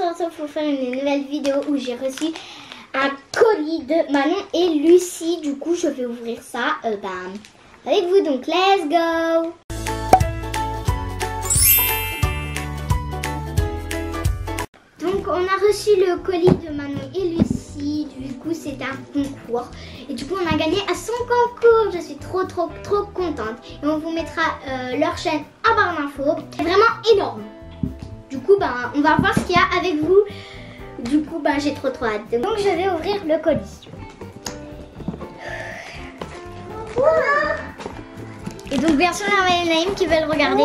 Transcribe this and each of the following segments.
on se retrouve pour faire une nouvelle vidéo où j'ai reçu un colis de Manon et Lucie. Du coup, je vais ouvrir ça avec vous. Donc, let's go! Donc, on a reçu le colis de Manon et Lucie. Du coup, c'est un concours. Et du coup, on a gagné à son concours. Je suis trop contente. Et on vous mettra leur chaîne en barre d'infos. C'est vraiment énorme. Du coup, on va voir ce qu'il y a avec vous. Du coup, j'ai trop hâte. Donc, je vais ouvrir le colis. Et donc, bien sûr, il y a Naïm qui veut le regarder.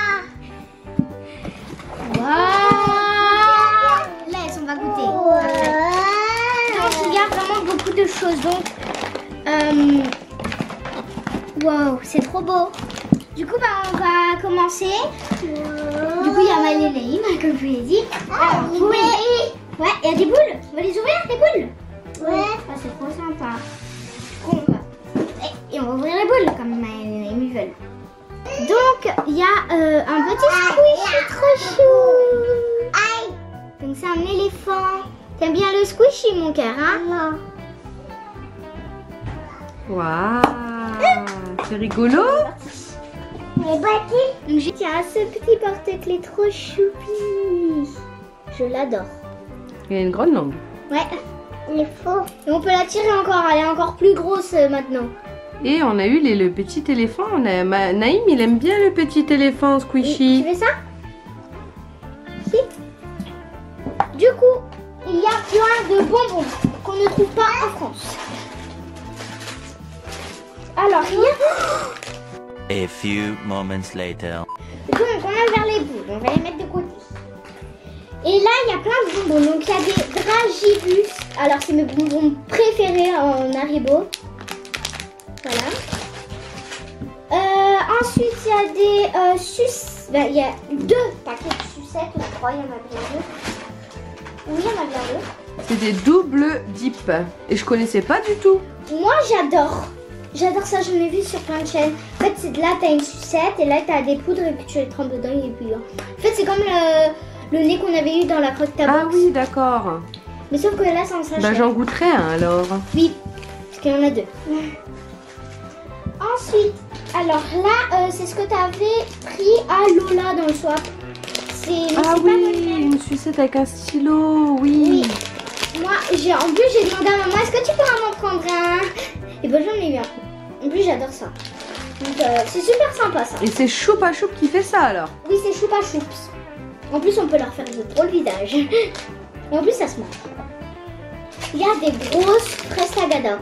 Laisse, on va goûter après. Donc, il y a vraiment beaucoup de choses. Donc, wow, c'est trop beau. Du coup, on va commencer. Du coup, il y a Maëlle et Naïm, comme je vous l'ai dit. Alors, oui. Ouais, il y a des boules. On va les ouvrir, les boules? Ouais. Ah, c'est trop sympa. Et on va ouvrir les boules, comme Maëlle et Naïm veulent. Donc, il y a un petit squishy trop chou. Donc, c'est un éléphant. T'aimes bien le squishy, mon cœur, hein? Non. Waouh, c'est rigolo. Donc, je tiens à ce petit porte-clés trop choupi. Je l'adore. Il a une grande langue. Ouais, il est faux. Et on peut la tirer encore, elle est encore plus grosse maintenant. Et on a eu le petit éléphant. Naïm, il aime bien le petit éléphant squishy. Tu veux ça? Si. Du coup, il y a plein de bonbons qu'on ne trouve pas en France. Alors, il y a... A few moments later. Du coup, on va vers les boules. On va les mettre de côté. Et là, il y a plein de bonbons. Donc, il y a des Dragibus. Alors, c'est mes bonbons préférés en Haribo. Voilà. Ensuite, il y a des il y a 2 paquets de sucettes, je crois. Il y en a bien 2. Oui, il y en a bien 2. C'est des doubles dip. Et je connaissais pas du tout. Moi, j'adore. J'adore ça, j'en ai vu sur plein de chaînes. En fait, là, t'as une sucette et là, t'as des poudres et puis tu les trempes dedans et puis... En fait, c'est comme le nez qu'on avait eu dans la crotte tabac. Ah oui, d'accord. Mais sauf que là, c'est en sachet. J'en goûterai un alors. Oui, parce qu'il y en a 2. Ensuite, alors là, c'est ce que tu avais pris à Lola dans le swap. Ah oui, une sucette avec un stylo, oui. Moi, en plus, j'ai demandé à maman, est-ce que tu pourras m'en prendre un? Et ben, j'en ai eu un. En plus, j'adore ça. Donc, c'est super sympa ça. Et c'est Choupa Choup qui fait ça alors? Oui, c'est Choupa Choups. En plus, on peut leur faire de trop le visage. Et en plus, ça se mange. Il y a des grosses Prestagada.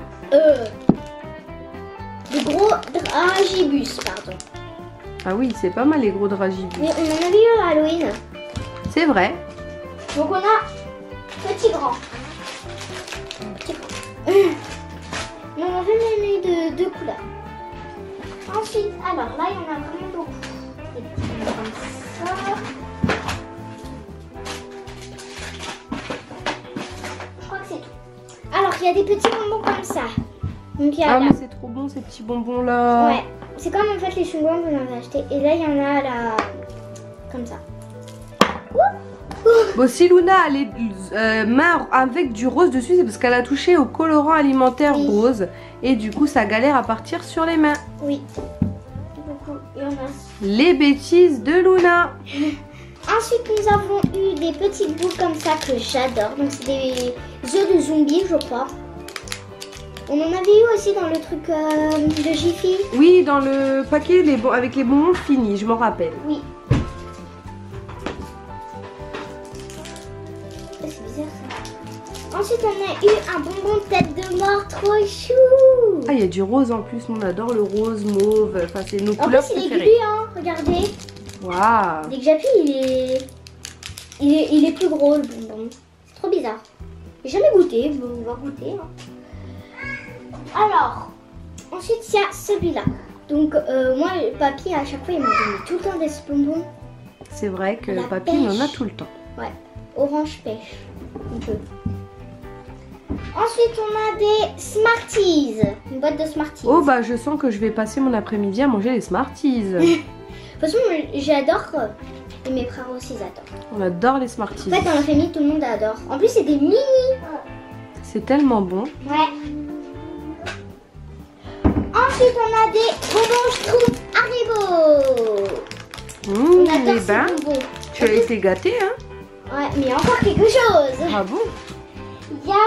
Des gros Dragibus, pardon. Ah oui, c'est pas mal les gros Dragibus. Mais on en avait eu à Halloween. C'est vrai. Donc on a petit grand. Mais on avait même eu de 2 couleurs. Ensuite, alors là, il y en a vraiment beaucoup. Des petits bonbons comme ça. Je crois que c'est tout. Alors, il y a des petits bonbons comme ça. Donc, il y a mais c'est trop bon ces petits bonbons là. Ouais, c'est comme en fait les chewing-gums qu'on avait acheté. Et là, il y en a là, comme ça. Bon, si Luna a les mains avec du rose dessus, c'est parce qu'elle a touché au colorant alimentaire rose. Et du coup, ça galère à partir sur les mains. Oui. Beaucoup, il y en a. Les bêtises de Luna. Ensuite, nous avons eu des petites boules comme ça que j'adore. Donc, c'est des œufs de zombie, je crois. On en avait eu aussi dans le truc de Jiffy. Oui, dans le paquet avec les bonbons finis, je m'en rappelle. Oui. C'est bizarre ça. Ensuite, on a eu un bonbon tête de mort trop chou. Ah, il y a du rose en plus. On adore le rose, mauve. Enfin, c'est nos En couleurs plus, il est préférées. glu, hein. Regardez. Waouh. Dès que j'appuie, il est plus gros le bonbon. C'est trop bizarre. J'ai jamais goûté. Bon, on va goûter. Hein. Alors, ensuite, il y a celui-là. Donc, moi, papy, à chaque fois, il m'a donné tout le temps des bonbons. C'est vrai que La papy pêche. en a tout le temps. Ouais, orange pêche. Un peu. Ensuite, on a des Smarties. Une boîte de Smarties. Oh, bah, je sens que je vais passer mon après-midi à manger les Smarties. De toute façon, j'adore Et mes frères aussi ils adorent. On adore les En Smarties. fait, dans la famille, tout le monde adore. En plus, c'est des mini. C'est tellement bon. Ouais. Ensuite, on a des bonbons Schtroumpf Haribo. On adore Eh ces ben, bonbons. tu as été gâtée, hein? Ouais, mais il y a encore quelque chose. Ah bon? Il y a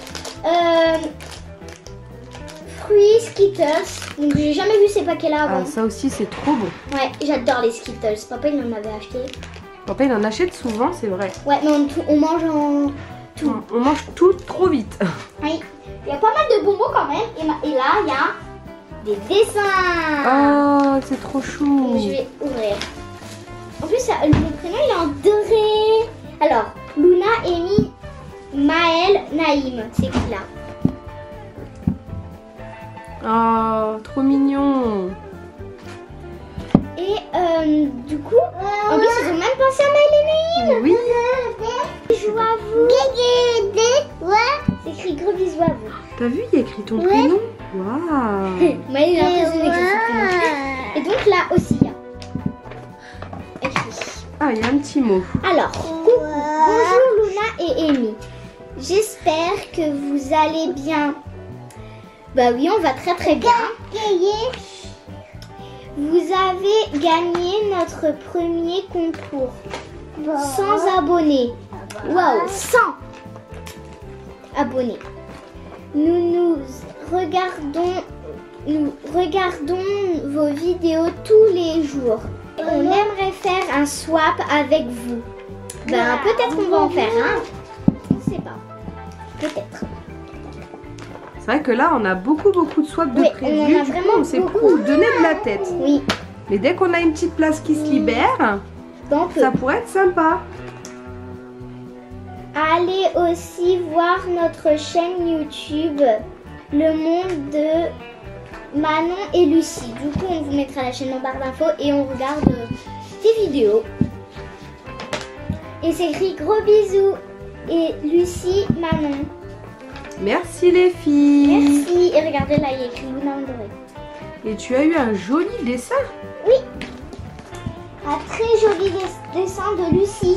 fruits Skittles. Donc, j'ai jamais vu ces paquets-là avant. Ah, ça aussi, c'est trop bon. Ouais, j'adore les Skittles. Papa, il en avait acheté. Papa, il en achète souvent, c'est vrai. Ouais, mais on mange en tout. On mange tout trop vite. Oui. Il y a pas mal de bonbons quand même. Et là, il y a des dessins. Oh, c'est trop chou. Je vais ouvrir. En plus, le prénom, il est en doré. Alors, Luna, Amy, Maël, Naïm. C'est qui là? Oh, trop mignon. Et du coup, en plus, ils ont même pensé à Maël et Naïm. Oui. Bisous à vous. C'est écrit gros bisous à vous. T'as vu, il y a écrit ton prénom. Waouh. Maël, il a impressionné avec son prénom. Et donc là aussi, il y a écrit. Ah, il y a un petit mot. Alors, coucou, bonjour Luna et Amy. J'espère que vous allez bien. Bah oui, on va très très bien. Vous avez gagné notre premier concours. 100 abonnés. Waouh, 100 abonnés. Nous regardons vos vidéos tous les jours. On aimerait faire un swap avec vous. Ben peut-être qu'on va en faire un. On ne sait pas. Peut-être. C'est vrai que là, on a beaucoup de swaps de Oui, prévus. on en a Du coup, vraiment on sait plus beaucoup. où donner de la tête. Oui, Mais dès qu'on a une petite place qui se libère, ben on peut. ça pourrait être sympa. Allez aussi voir notre chaîne YouTube, Le Monde de Manon et Lucie. Du coup, on vous mettra la chaîne en barre d'infos et on regarde des vidéos. Et c'est écrit gros bisous. Et Lucie, Manon. Merci les filles. Merci. Et regardez là, il y a écrit Luna en doré. Et tu as eu un joli dessin. Oui. Un très joli dessin de Lucie.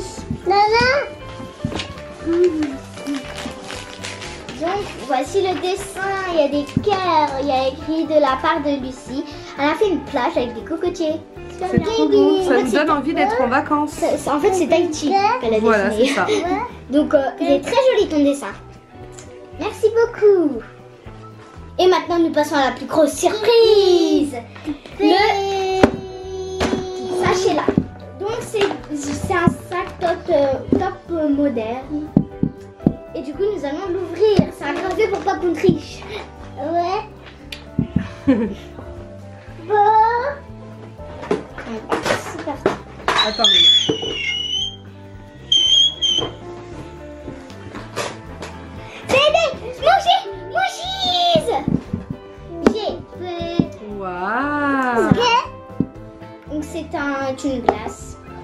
Donc voici le dessin, il y a des cœurs, il y a écrit de la part de Lucie. Elle a fait une plage avec des cocotiers. C'est trop beau. Ça nous donne envie d'être en vacances. En fait c'est Tahiti qu'elle a Voilà, c'est dessiné. ça. Donc il est très joli ton dessin. Merci beaucoup. Et maintenant nous passons à la plus grosse surprise. Le sachet là. Donc c'est un sac top moderne. Et du coup nous allons l'ouvrir. C'est un gravé pour pas qu'on triche. Ouais. Bon. C'est parti. Attendez. C'est des mochis. J'ai fait. Waouh. Donc c'est une glace.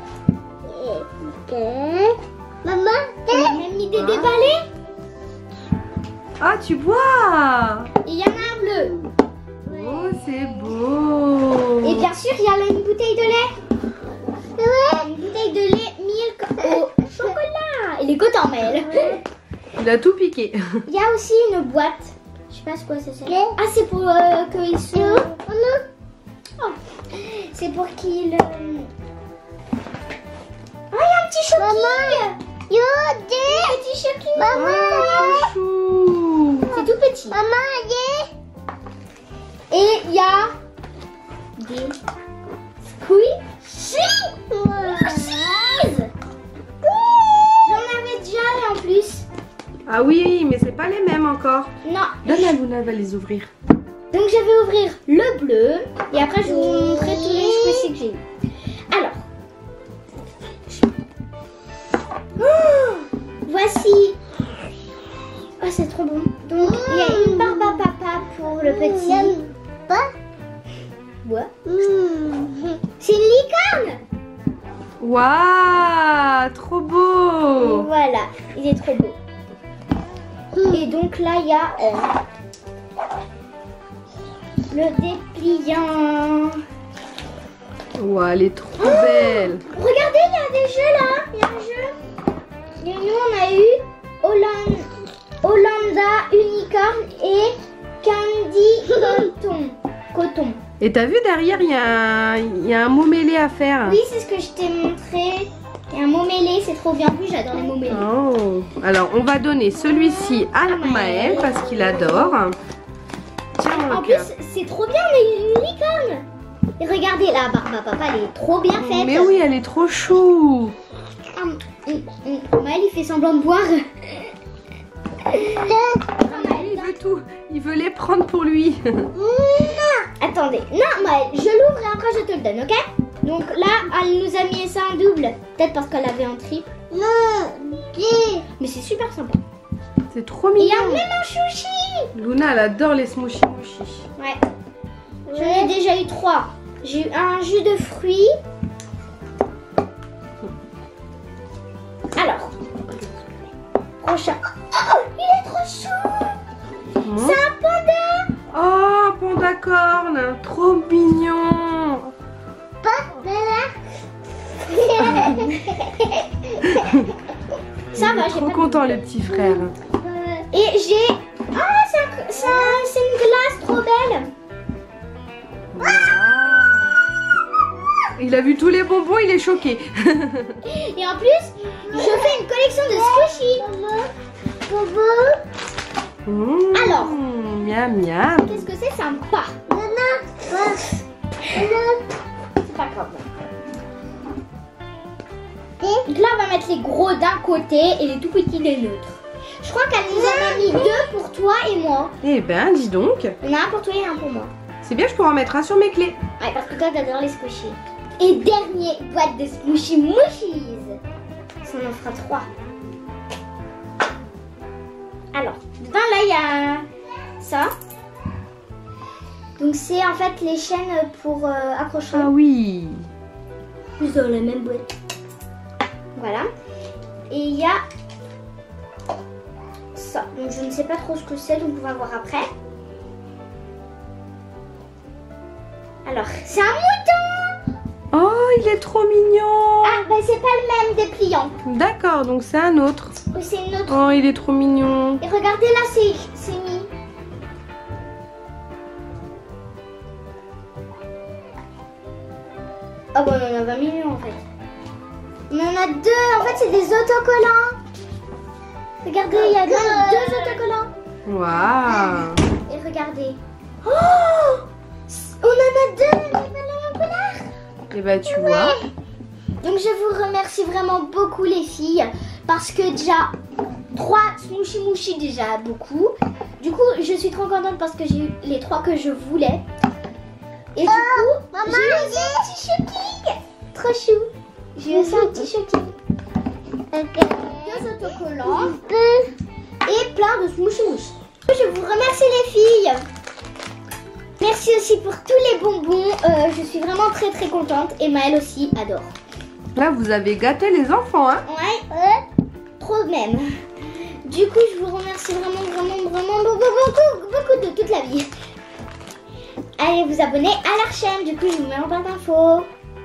Maman, on a même mis des déballés. Ah, tu bois. Et il y en a un bleu. Oh, c'est beau. Et bien sûr, il y a là une bouteille de lait. Une bouteille de lait milk au chocolat. Il est content, Maël. Il a tout piqué. Il y a aussi une boîte. Je sais pas ce quoi c'est ça. Ah, c'est pour qu'ils se... Oh. C'est pour qu'il... Oh, il y a un petit choquille. Petit choquille. Chou. C'est tout petit. Et il y a des squishies. J'en avais déjà en plus. Ah oui, mais c'est pas les mêmes encore. Non. Donne à Luna, elle va les ouvrir. Donc je vais ouvrir le bleu et après je vais vous montrer tous les squishies que j'ai eu. Alors. Voici. Oh, c'est trop bon. Donc il y a une barbe à papa pour le petit. Ouais. C'est une licorne. Waouh, trop beau. Voilà, il est trop beau. Et donc là, il y a le dépliant. Ouah, elle est trop belle. Regardez, il y a des jeux là. Il y a un jeu. Et nous, on a eu Hollanda, Unicorn et Candy Coton. Et t'as vu derrière, il y a un mot mêlé à faire. Oui, c'est ce que je t'ai montré. Il y a un mot mêlé, c'est trop bien. En plus, j'adore les mots mêlés. Oh. Alors, on va donner celui-ci à Maël parce qu'il adore. Tiens, mon En cœur. plus, c'est trop bien, on a eu une licorne. Et regardez, la barbe à papa, elle est trop bien faite. Mais oui, elle est trop chou. Maël, il fait semblant de boire. Il veut tout. Il veut les prendre pour lui. Attendez, non, Maël, je l'ouvre et après je te le donne, ok? Donc là, elle nous a mis ça en double. Peut-être parce qu'elle avait un triple. Non, mais c'est super sympa. C'est trop Et il y a mignon. même un chouchi. Luna, elle adore les smooshy moushy. Ouais. J'en ai déjà eu 3. J'ai eu un jus de fruits. Alors, prochain. Oh, il est trop chou. C'est un panda. Oh, panda corne. Trop mignon. Ça va, j'ai Trop pas content, le petit frère. Et j'ai... Ah, c'est une glace trop belle. Il a vu tous les bonbons, il est choqué. Et en plus, je fais une collection de squishy. Alors. Miam, miam. Qu'est-ce que c'est sympa? C'est pas grave. Donc là, on va mettre les gros d'un côté et les tout petits des nôtres. Je crois qu'elle nous en a mis 2 pour toi et moi. Eh ben, dis donc. Il y en a un pour toi et un pour moi. C'est bien, je pourrais en mettre un sur mes clés. Ouais, parce que toi, t'adores les squishies. Et dernier boîte de smooshy moushies. Ça en fera 3. Alors, dedans là, il y a ça. Donc c'est en fait les chaînes pour accrocher. Ah oui. Plus dans la même boîte. Voilà. Et il y a ça. Donc je ne sais pas trop ce que c'est, donc on va voir après. Alors, c'est un mouton. Oh, il est trop mignon. Ah, bah c'est pas le même dépliant. D'accord, donc c'est un autre. Oui, c'est une autre. Oh, il est trop mignon. Et regardez là, c'est mis. Ah bon, on en a 20 millions en fait. On en a 2. En fait, c'est des autocollants. Regardez, il y a 2 autocollants. Waouh. Et regardez. Oh, on en a 2 même en couleur. Et bah, tu vois. Donc je vous remercie vraiment beaucoup les filles parce que déjà 3 smooshy moushy déjà beaucoup. Du coup je suis trop contente parce que j'ai eu les 3 que je voulais. Et du coup j'ai eu aussi un petit shocking. Trop chou. J'ai eu aussi un petit shocking. 2 autocollants et plein de smooshy moushy. Je vous remercie les filles. Merci aussi pour tous les bonbons. Je suis vraiment très très contente et Maëlle aussi adore. Là, vous avez gâté les enfants, hein? Ouais, trop même. Du coup, je vous remercie vraiment beaucoup de toute la vie. Allez vous abonner à leur chaîne, du coup, je vous mets en barre d'infos.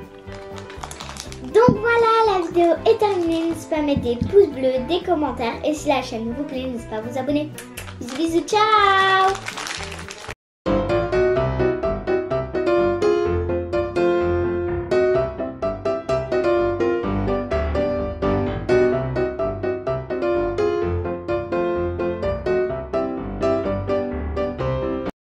Donc voilà, la vidéo est terminée. N'hésitez pas à mettre des pouces bleus, des commentaires. Et si la chaîne vous plaît, n'hésitez pas à vous abonner. Bisous, bisous, ciao!